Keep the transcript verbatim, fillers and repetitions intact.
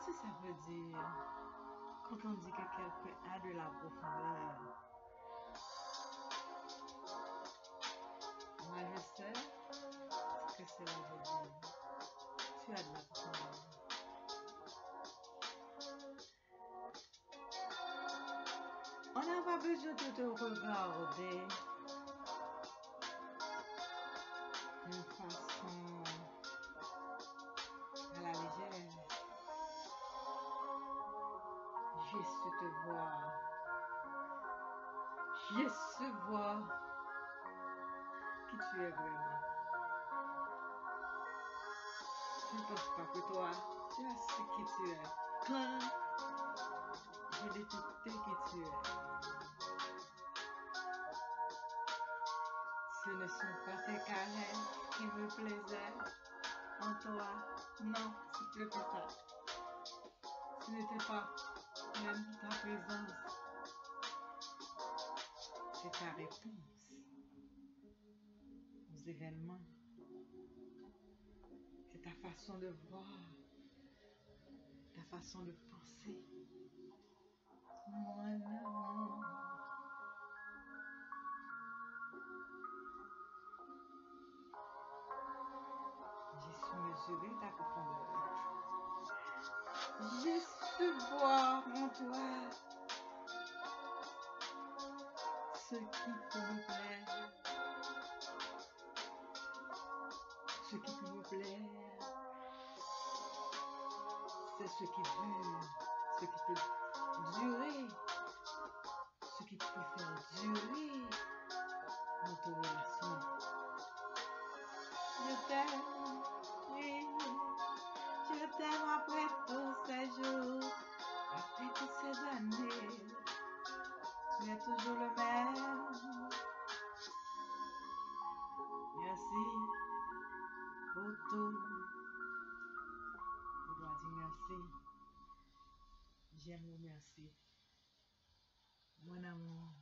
Qu'est-ce que ça veut dire quand on dit que quelqu'un a de la profondeur? Moi, je sais ce que cela veut dire. Tu as de la profondeur. On n'a pas besoin de te regarder d'une façon à la légère. J'ai su te voir. J'ai su voir qui tu es vraiment. Je ne pense pas que toi, tu as su qui tu es. Quand j'ai détecté qui tu es, ce ne sont pas tes caresses qui me plaisaient en toi. Non, c'est plus que ça. Ce n'était pas même ta présence, c'est ta réponse aux événements. C'est ta façon de voir, ta façon de penser. Mon amour. J'ai su mesurer ta profondeur. J'ai su voir en toi ce qui peut me plaire. Ce qui peut me plaire, c'est ce qui dure, ce qui peut durer, ce qui peut faire durer notre relation. Je t'aime, oui, je t'aime après tous ces jours, après toutes ces années. Tu es toujours le même. Merci pour tout. Je dois dire merci. J'aime vous merci. Mon amour.